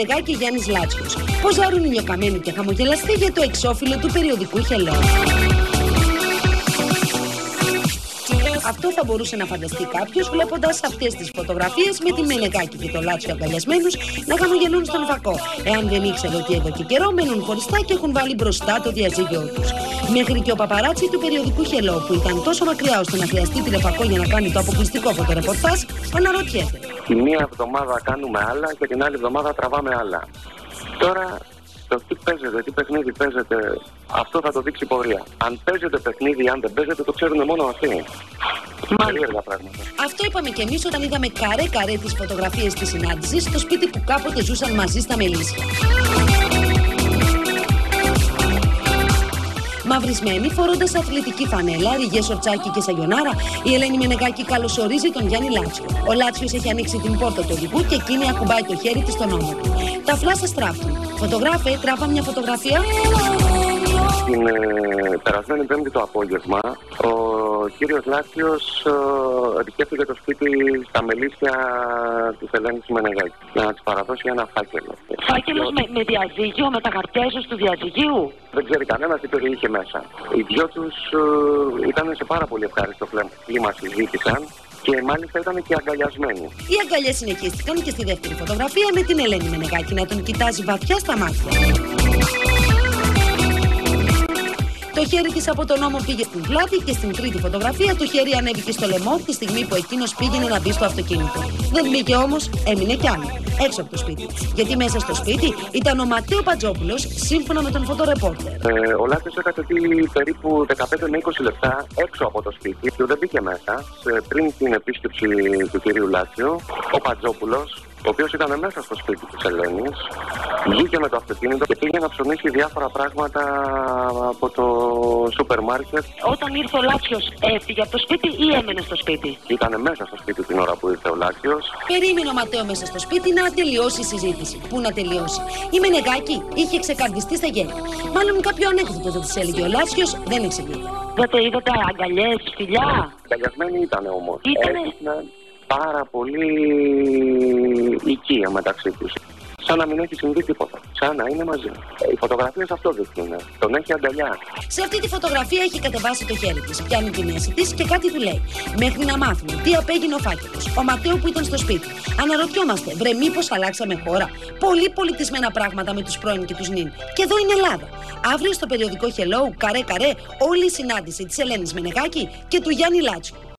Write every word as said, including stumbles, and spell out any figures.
Μενεγάκη και Γιάννης Λάτσιος. Ποζάρουν ηλιοκαμένοι και χαμογελαστοί για το εξώφυλλο του περιοδικού Hello. Αυτό θα μπορούσε να φανταστεί κάποιος βλέποντας αυτές τις φωτογραφίες με τη Μενεγάκη και το Λάτσιο αγκαλιασμένους να χαμογελούν στον φακό, εάν δεν ήξερε ότι εδώ και καιρό μένουν χωριστά και έχουν βάλει μπροστά το διαζύγιο τους. Μέχρι και ο παπαράτσι του περιοδικού Hello, που ήταν τόσο μακριά ώστε να χρειαστεί τηλεφακό για να κάνει το αποκλειστικό φωτορεπορτάζ, αναρωτιέται. Τη μία εβδομάδα κάνουμε άλλα και την άλλη εβδομάδα τραβάμε άλλα. Τώρα. Το τι παίζεται, τι παιχνίδι παίζεται, αυτό θα το δείξει η πορεία. Αν παίζεται παιχνίδι, αν δεν παίζεται, το ξέρουν μόνο αυτοί. Περίεργα πράγματα. Αυτό είπαμε κι εμείς όταν είδαμε καρέ-καρέ τις φωτογραφίες της συνάντησης στο σπίτι που κάποτε ζούσαν μαζί στα Μελίσια. Μαυρισμένη, φορώντας αθλητική φανέλα, ριγέ σορτσάκι και σαγιονάρα, η Ελένη Μενεγάκη καλωσορίζει τον Γιάννη Λάτσιο. Ο Λάτσιος έχει ανοίξει την πόρτα του οδηγού και εκείνη ακουμπάει το χέρι της στον ώμο του. Τα φλάσσα στράφτουν. Φωτογράφε, τράβα μια φωτογραφία. Την ε, περασμένη Πέμπτη το απόγευμα, ο κύριος Λάτσιος ε, επισκέφθηκε το σπίτι στα Μελίσια της Ελένης Μενεγάκη για να της παραδώσει ένα φάκελο. Φάκελος με, με διαζύγιο, με τα χαρτιά ίσως του διαζυγίου. Δεν ξέρει κανένας τι περιείχε μέσα. Οι δυο τους ε, ήταν σε πάρα πολύ ευχάριστο κλίμα, συζήτησαν. Και μάλιστα ήταν και αγκαλιασμένοι. Οι αγκαλιές συνεχίστηκαν και στη δεύτερη φωτογραφία με την Ελένη Μενεγάκη να τον κοιτάζει βαθιά στα μάτια. Το χέρι της από τον ώμο πήγε στην πλάτη και στην τρίτη φωτογραφία το χέρι ανέβηκε στο λαιμό τη στιγμή που εκείνος πήγαινε να μπει στο αυτοκίνητο. Δεν μπήκε όμως, έμεινε κι άλλο, έξω από το σπίτι. Γιατί μέσα στο σπίτι ήταν ο Ματέο Πατζόπουλος, σύμφωνα με τον φωτορεπόρτερ. Ε, ο Λάτσιος έκανε περίπου δεκαπέντε με είκοσι λεπτά έξω από το σπίτι και δεν μπήκε μέσα. Πριν την επίσκεψη του κυρίου Λάτσιο, ο Πατζόπουλος, ο οποίος ήταν μέσα στο σπίτι της Ελένης, βγήκε με το αυτοκίνητο και πήγε να ψωνίσει διάφορα πράγματα από το σούπερ μάρκετ. Όταν ήρθε ο Λάτσιος, έφυγε από το σπίτι ή έμενε στο σπίτι? Ήταν μέσα στο σπίτι την ώρα που ήρθε ο Λάτσιος. Περίμενε ο Ματέο μέσα στο σπίτι να τελειώσει η συζήτηση. Πού να τελειώσει? Η Μενεγάκη είχε ξεκαρδιστεί στα γέλια. Μάλλον κάποιο ανέκδοτο δεν της έλεγε ο Λάτσιος, δεν εξηγείται. Δεν το είδατε, αγκαλιές, φιλιά? Αγκαλιασμένοι ήταν όμως. Ήτανε... Έδειχναν πάρα πολύ οικία μεταξύ τους. Σαν να μην έχει συμβεί τίποτα. Σαν να είναι μαζί. Οι φωτογραφίες αυτό δείχνουν. Τον έχει αγκαλιά. Σε αυτή τη φωτογραφία έχει κατεβάσει το χέρι της. Πιάνει τη μέση της και κάτι του λέει. Μέχρι να μάθουμε τι απέγινε ο φάκελος. Ο Ματέο που ήταν στο σπίτι. Αναρωτιόμαστε, βρε, μήπως αλλάξαμε χώρα? Πολύ πολιτισμένα πράγματα με τους πρώην και τους νυν. Και εδώ είναι Ελλάδα. Αύριο στο περιοδικό Hello, καρέ καρέ, όλη η συνάντηση της Ελένης Μενεγάκη και του Γιάννη Λάτσιου.